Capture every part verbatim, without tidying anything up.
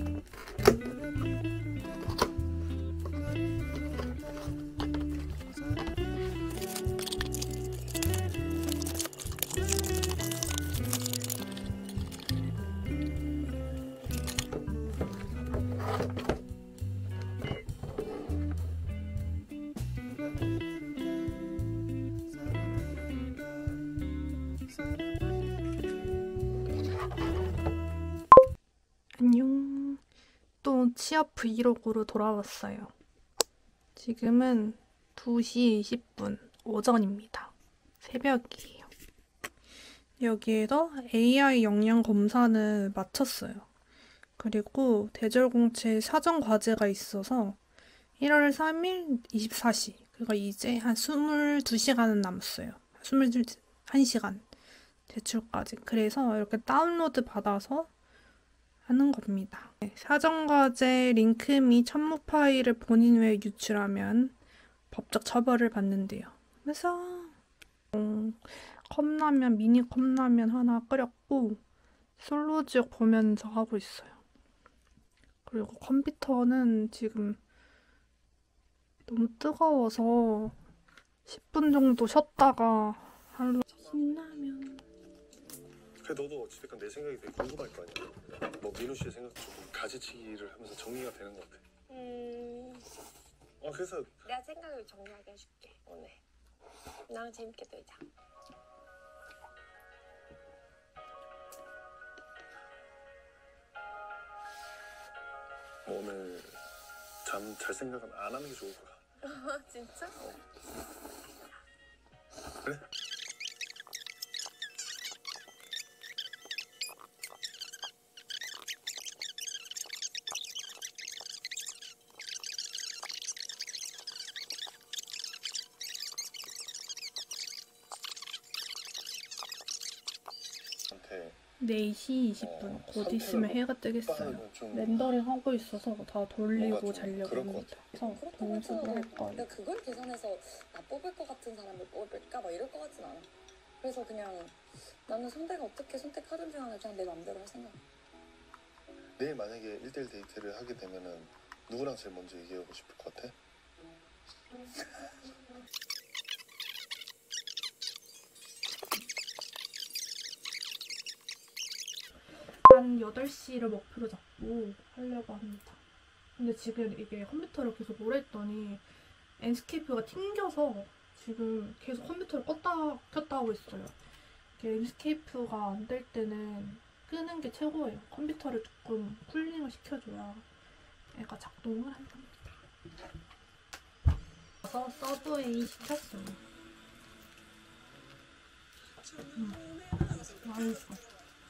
안녕. 또 취업 브이로그로 돌아왔어요. 지금은 두 시 이십 분 오전입니다. 새벽이에요. 여기에서 에이아이 역량 검사는 마쳤어요. 그리고 대절공채 사전 과제가 있어서 일월 삼일 이십사 시, 그러니까 이제 한 이십이 시간은 남았어요. 이십일 시간 제출까지. 그래서 이렇게 다운로드 받아서 하는 겁니다. 사전과제 링크 및 첨부 파일을 본인 외에 유출하면 법적 처벌을 받는데요. 그래서 음, 컵라면, 미니 컵라면 하나 끓였고 솔로지옥 보면서 하고 있어요. 그리고 컴퓨터는 지금 너무 뜨거워서 십 분 정도 쉬었다가 하려고. 신라면. 그래, 너도 어찌됐건 내 생각이 되게 궁금할 거 아니야. 뭐 민우 씨의 생각 조금 가지치기를 하면서 정리가 되는 것 같아. 음... 어, 그래서 내가 생각을 정리하게 해줄게, 오늘. 나랑 재밌게 놀자. 오늘 잠 잘 생각은 안 하는 게 좋을 거야. 진짜? 어. 그래? 네 시 이십 분. 어, 곧 있으면 해가 뜨겠어요. 렌더링 하고 있어서 다 돌리고 자려고 합니다. 그래서 동수를 할 거예요. 내가 그걸 계산해서 나 뽑을 것 같은 사람을 뽑을까 막 이럴 것 같진 않아. 그래서 그냥 나는 상대가 어떻게 선택하든지 간에 그냥 내 맘대로 할 생각. 내일 만약에 일 대일 데이트를 하게 되면은 누구랑 제일 먼저 얘기하고 싶을 것 같아? 한 여덟 시를 목표로 잡고 하려고 합니다. 근데 지금 이게 컴퓨터를 계속 오래 했더니 엔스케이프가 튕겨서 지금 계속 컴퓨터를 껐다 켰다 하고 있어요. 엔스케이프가 안 될 때는 끄는 게 최고예요. 컴퓨터를 조금 쿨링을 시켜줘야 얘가 작동을 한답니다. 그래서 서브웨이 시켰어요. 음. 맛있어.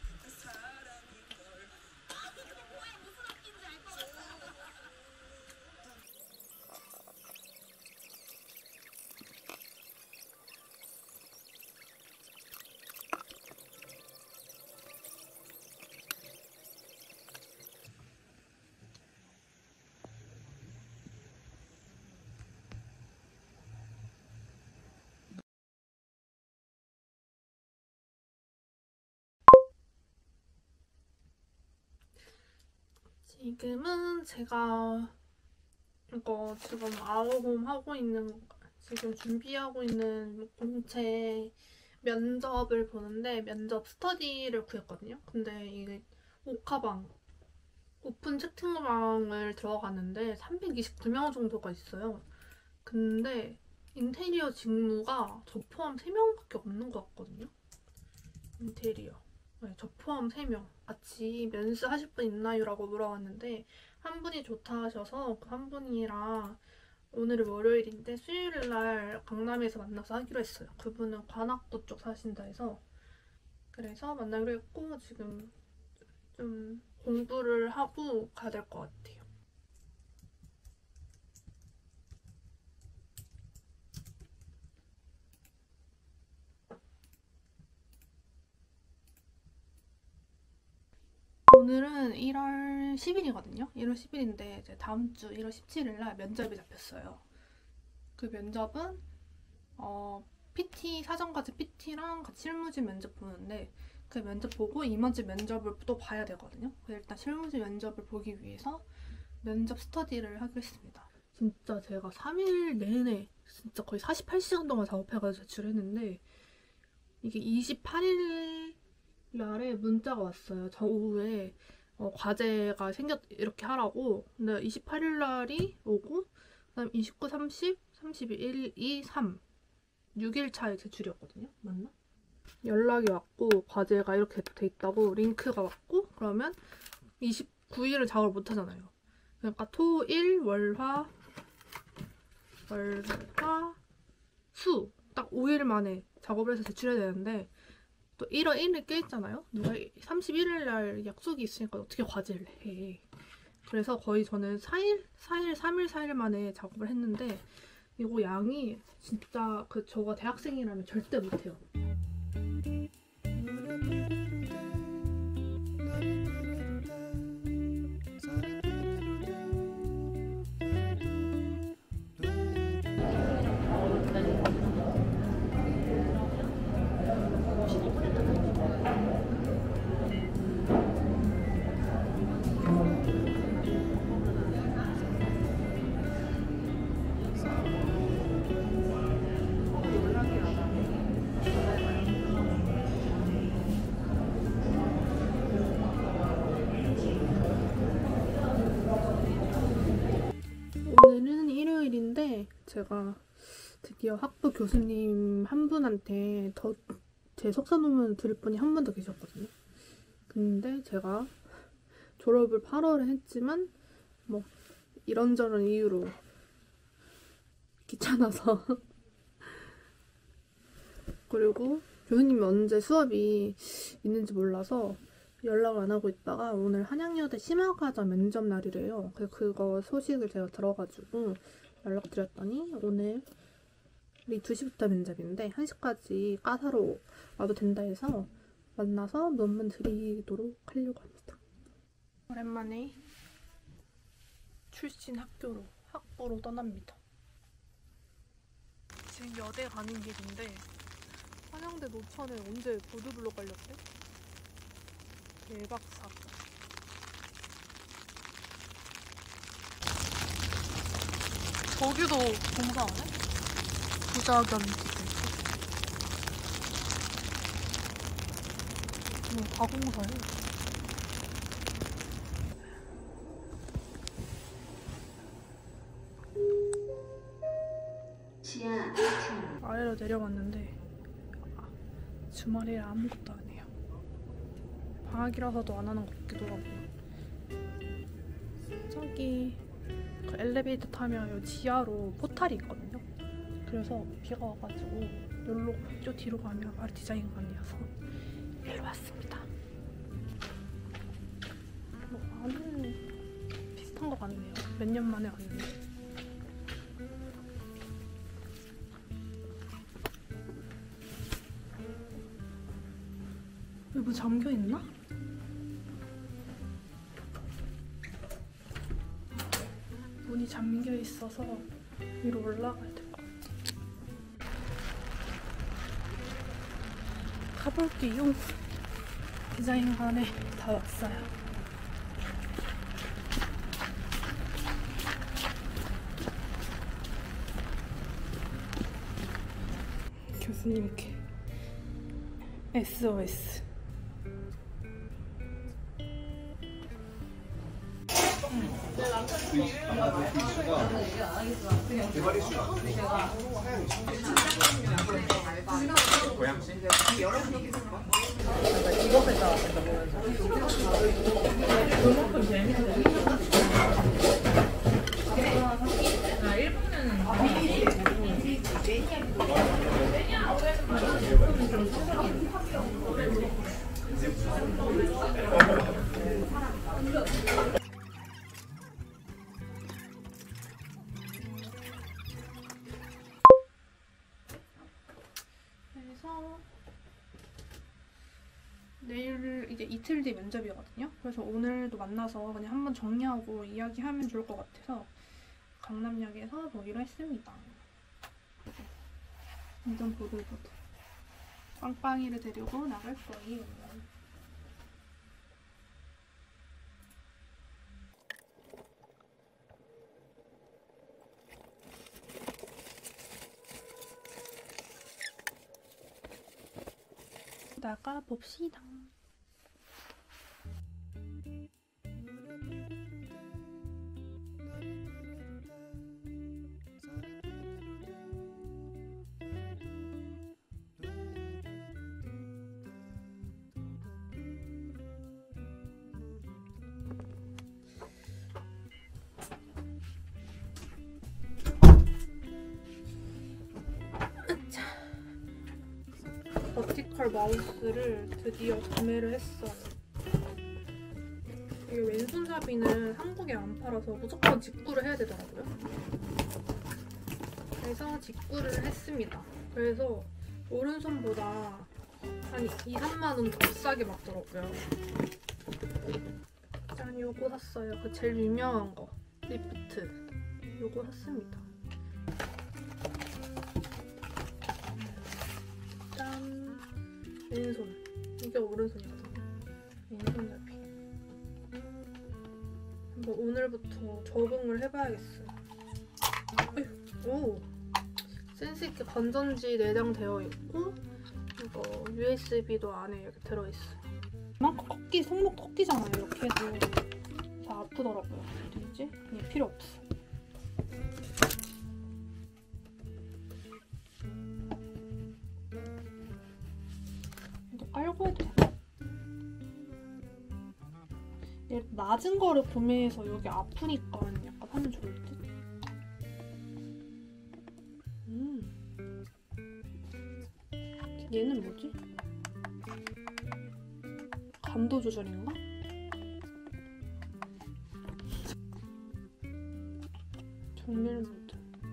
지금은 제가 이거 지금 아우홈 하고 있는, 지금 준비하고 있는 공채 면접을 보는데 면접 스터디를 구했거든요. 근데 이게 오카방, 오픈 채팅방을 들어갔는데 삼백이십구 명 정도가 있어요. 근데 인테리어 직무가 저 포함 세 명밖에 없는 것 같거든요. 인테리어. 네, 저 포함 세 명. 같이 면수하실 분 있나요? 라고 물어봤는데 한 분이 좋다 하셔서 그 한 분이랑 오늘은 월요일인데 수요일날 강남에서 만나서 하기로 했어요. 그분은 관악구 쪽 사신다 해서. 그래서 만나기로 했고 지금 좀 공부를 하고 가야 될 것 같아요. 오늘은 일월 십일이거든요. 일월 십일인데 이제 다음 주 일월 십칠일날 면접이 잡혔어요. 그 면접은 어, 피티, 사전과제 피티랑 같이 실무진 면접 보는데 그 면접 보고 임원직 면접을 또 봐야 되거든요. 그래서 일단 실무직 면접을 보기 위해서 면접 스터디를 하기로 했습니다. 진짜 제가 삼 일 내내 진짜 거의 사십팔 시간 동안 작업해가지고 제출했는데 이게 이십팔 일 날에 문자가 왔어요. 저 오후에 어, 과제가 생겼 이렇게 하라고. 근데 이십팔 일 날이 오고 그다음 이십구, 삼십, 삼십일, 일, 이, 삼 육 일 차에 제출이었거든요. 맞나? 연락이 왔고 과제가 이렇게 돼 있다고 링크가 왔고 그러면 이십구 일을 작업을 못 하잖아요. 그러니까 토, 일, 월, 화 월, 화, 수 딱 오 일 만에 작업을 해서 제출해야 되는데 또 일월 일 일 껴있잖아요. 누가 삼십일 일 날 약속이 있으니까 어떻게 과제를 해. 그래서 거의 저는 사 일, 사 일, 삼 일, 사 일 만에 작업을 했는데 이거 양이 진짜 그 저가 대학생이라면 절대 못해요. 오늘은 일요일인데 제가 드디어 학부 교수님 한 분한테 더 제 석사 논문 드릴 분이 한 분 더 계셨거든요. 근데 제가 졸업을 팔월에 했지만 뭐 이런저런 이유로 귀찮아서 그리고 교수님이 언제 수업이 있는지 몰라서 연락을 안 하고 있다가 오늘 한양여대 심화과자 면접 날이래요. 그래서 그거 소식을 제가 들어가지고 연락드렸더니 오늘이 두 시부터 면접인데 한 시까지 까사로 와도 된다 해서 만나서 논문 드리도록 하려고 합니다. 오랜만에 출신 학교로 학부로 떠납니다. 지금 여대 가는 길인데 한양대 노천에 언제 보드블록 깔렸대? 대박 사건. 저기도 공사하네? 부자겸 기대. 뭐 다 공사해. 아래로 내려왔는데 아, 주말에 아무것도 안 해요. 방학이라서도 안 하는 것 같기도 하고. 저기 그 엘리베이터 타면 요 지하로 포탈이 있거든요. 그래서 비가 와가지고 여기로 저 뒤로 가면 바로 디자인관이어서 일로 왔습니다. 뭐 안은 비슷한 것 같네요. 몇 년 만에 왔는데. 여기 뭐 잠겨있나? 문이 잠겨있어서 위로 올라가야 될 것 같아. 가볼게요. 디자인관에 다 왔어요. 교수님께 에스오에스. 그래서 내일 이제 이틀 뒤 면접이거든요. 그래서 오늘도 만나서 그냥 한번 정리하고 이야기하면 좋을 것 같아서 강남역에서 보기로 했습니다. 완전 보들보들. 빵빵이를 데리고 나갈 거예요. 나가 봅시다. 버티컬 마우스를 드디어 구매를 했어요. 이게 왼손잡이는 한국에 안 팔아서 무조건 직구를 해야 되더라고요. 그래서 직구를 했습니다. 그래서 오른손보다 한 이, 삼만 원 더 비싸게 받더라고요. 짠, 요거 샀어요. 그 제일 유명한 거. 리프트. 요거 샀습니다. 짠. 왼손. 이게 오른손이거든요. 왼손잡이. 한번 오늘부터 적응을 해봐야겠어요. 어휴, 오! 센스있게 건전지 내장되어 있고 이거 유에스비도 안에 이렇게 들어있어요. 이만큼 꺾기, 손목 꺾이잖아요. 이렇게 해도 잘 아프더라고요. 어디지? 그냥 필요 없어. 이거 깔고 해도 되나? 얘 낮은 거를 구매해서 여기 아프니까 약간 하면 좋을 듯? 음. 얘는 뭐지? 감도 조절인가? 정밀 모드.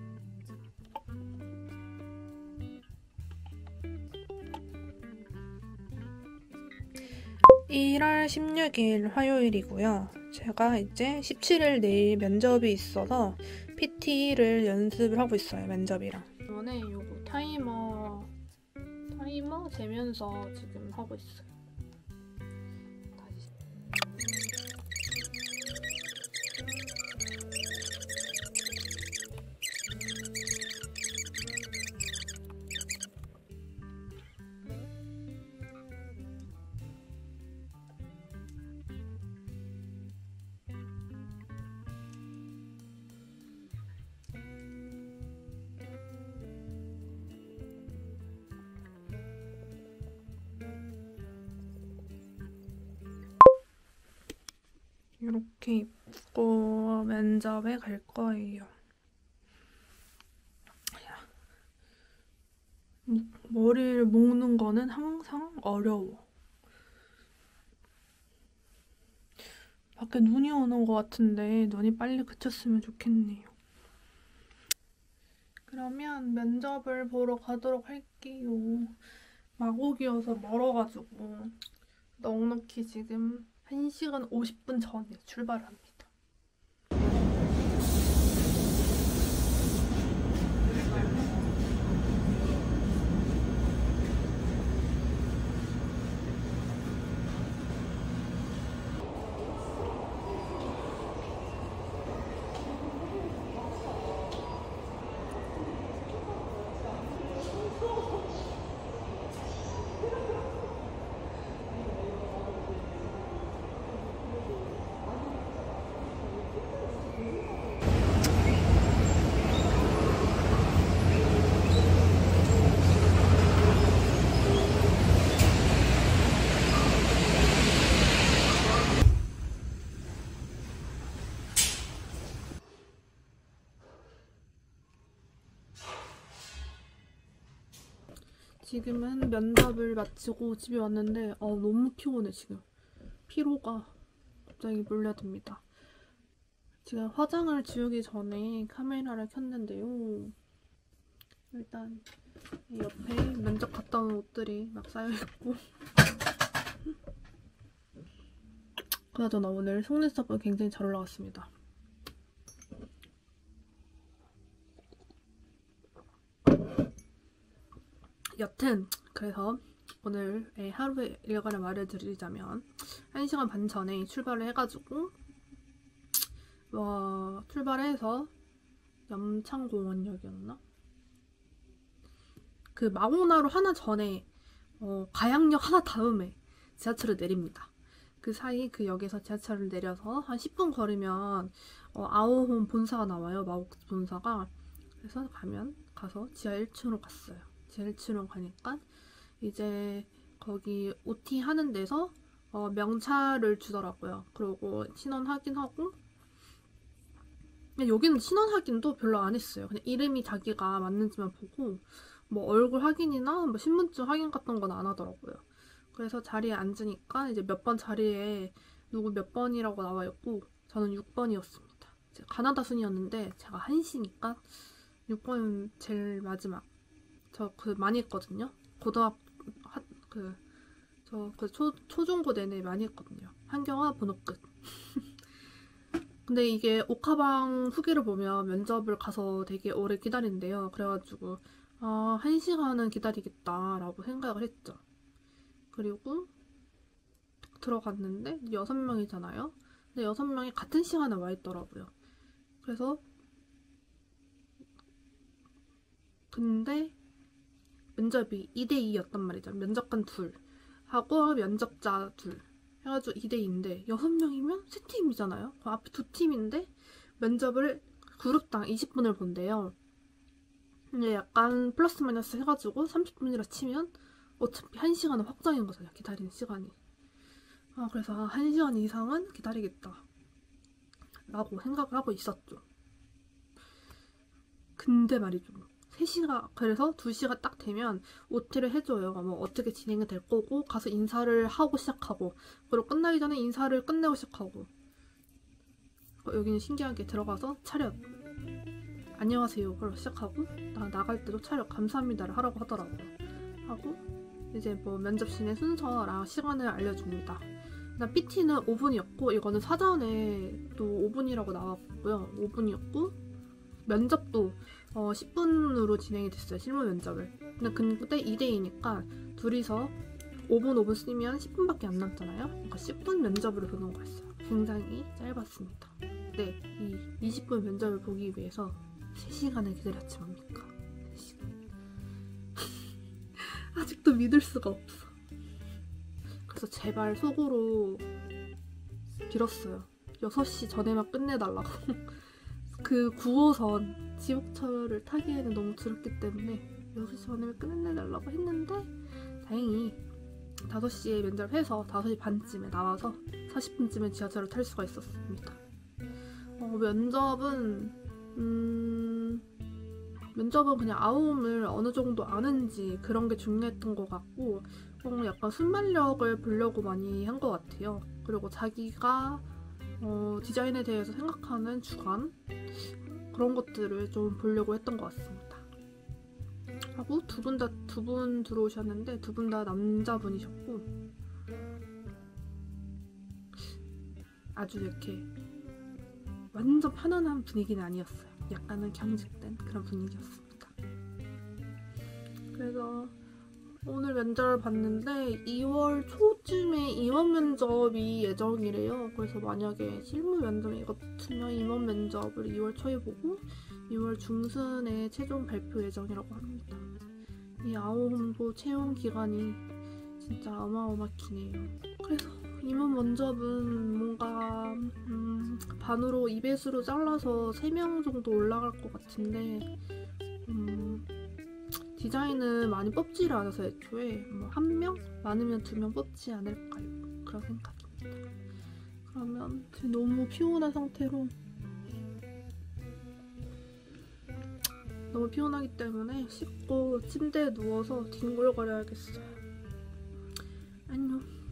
일월 십육일 화요일이고요. 제가 이제 십칠일 내일 면접이 있어서 피티를 연습을 하고 있어요. 면접이랑. 이번에 요거 타이머 타이머 재면서 지금 하고 있어요. 다시. 이렇게 입고 면접에 갈 거예요. 머리를 묶는 거는 항상 어려워. 밖에 눈이 오는 것 같은데 눈이 빨리 그쳤으면 좋겠네요. 그러면 면접을 보러 가도록 할게요. 마곡이어서 멀어가지고 넉넉히 지금 한 시간 오십 분 전에 출발을 합니다. 지금은 면접을 마치고 집에 왔는데 어, 너무 피곤해 지금. 피로가 갑자기 몰려듭니다. 제가 화장을 지우기 전에 카메라를 켰는데요. 일단 이 옆에 면접 갔다 온 옷들이 막 쌓여있고 그나저나 오늘 속눈썹은 굉장히 잘 올라갔습니다. 여튼 그래서 오늘의 하루의 일과를 말해드리자면 한 시간 반 전에 출발을 해가지고 어, 출발해서 염창공원역이었나? 그 마곡나루 하나 전에 어, 가양역 하나 다음에 지하철을 내립니다. 그 사이 그 역에서 지하철을 내려서 한 십 분 걸으면 어, 아오홈 본사가 나와요. 마곡 본사가. 그래서 가면 가서 지하 일 층으로 갔어요. 지하 일 층으로 가니까 이제 거기 오티 하는 데서 어, 명찰을 주더라고요. 그리고 신원 확인하고 여기는 신원 확인도 별로 안 했어요. 그냥 이름이 자기가 맞는지만 보고 뭐 얼굴 확인이나 뭐 신분증 확인 같은 건 안 하더라고요. 그래서 자리에 앉으니까 이제 몇 번 자리에 누구 몇 번이라고 나와 있고 저는 육 번이었습니다. 가나다 순이었는데 제가 한시니까 육 번은 제일 마지막. 저 그 많이 했거든요. 고등학교 그 저 그 초 초중고 내내 많이 했거든요. 한경화 번호 끝. 근데 이게 옥하방 후기를 보면 면접을 가서 되게 오래 기다린대요. 그래가지고 아, 한 시간은 기다리겠다라고 생각을 했죠. 그리고 들어갔는데 여섯 명이잖아요. 근데 여섯 명이 같은 시간에 와 있더라고요. 그래서 근데 면접이 이 대 이였단 말이죠. 면접관 둘 하고 면접자 둘 해가지고 이 대 이인데 여섯 명이면 세 팀이잖아요. 그 앞에 두 팀인데 면접을 그룹당 이십 분을 본대요. 근데 약간 플러스 마이너스 해가지고 삼십 분이라 치면 어차피 한 시간은 확정인 거잖아요. 기다리는 시간이. 아, 그래서 한 시간 이상은 기다리겠다 라고 생각을 하고 있었죠. 근데 말이죠. 세 시가 그래서 두 시가 딱 되면 오티를 해줘요. 뭐 어떻게 진행이 될 거고 가서 인사를 하고 시작하고 그리고 끝나기 전에 인사를 끝내고 시작하고 어, 여기는 신기하게 들어가서 차렷 안녕하세요 그러고 시작하고 나, 나갈 때도 차렷 감사합니다를 하라고 하더라고요. 하고 이제 뭐 면접신의 순서랑 시간을 알려줍니다. 일단 피티는 오 분이었고 이거는 사전에 또 오 분이라고 나왔고요. 오 분이었고 면접도 어, 십 분으로 진행이 됐어요. 실무 면접을. 근데 그때 이 대 이니까 둘이서 오 분 오 분 쓰면 십 분밖에 안 남잖아요. 그러니까 십 분 면접으로 보는 거였어요. 굉장히 짧았습니다. 네, 이 이십 분 면접을 보기 위해서 세 시간을 기다렸지 뭡니까? 세 시간. 아직도 믿을 수가 없어. 그래서 제발 속으로 빌었어요. 여섯 시 전에만 끝내달라고. 그 구 호선 지옥철을 타기에는 너무 두렵기 때문에 여섯 시 전에 끝내달라고 했는데 다행히 다섯 시에 면접해서 다섯 시 반쯤에 나와서 사십 분쯤에 지하철을 탈 수가 있었습니다. 어, 면접은 음... 면접은 그냥 아우음을 어느 정도 아는지 그런 게 중요했던 것 같고 어, 약간 순발력을 보려고 많이 한 것 같아요. 그리고 자기가 어, 디자인에 대해서 생각하는 주관 그런 것들을 좀 보려고 했던 것 같습니다. 하고 두 분 다 두 분 들어오셨는데 두 분 다 남자분이셨고 아주 이렇게 완전 편안한 분위기는 아니었어요. 약간은 경직된 그런 분위기였습니다. 그래서 오늘 면접을 봤는데 이월 초쯤에 임원 면접이 예정이래요. 그래서 만약에 실무 면접이 같으면 임원 면접을 이월 초에 보고 이월 중순에 최종 발표 예정이라고 합니다. 이 아오홈도 채용 기간이 진짜 어마어마하네요. 그래서 임원 면접은 뭔가 음, 반으로 이 배수로 잘라서 세 명 정도 올라갈 것 같은데 음, 디자인은 많이 뽑지를 않아서 애초에 뭐 한 명? 많으면 두 명 뽑지 않을까요? 그런 생각입니다. 그러면 지금 너무 피곤한 상태로 너무 피곤하기 때문에 씻고 침대에 누워서 뒹굴거려야겠어요. 안녕.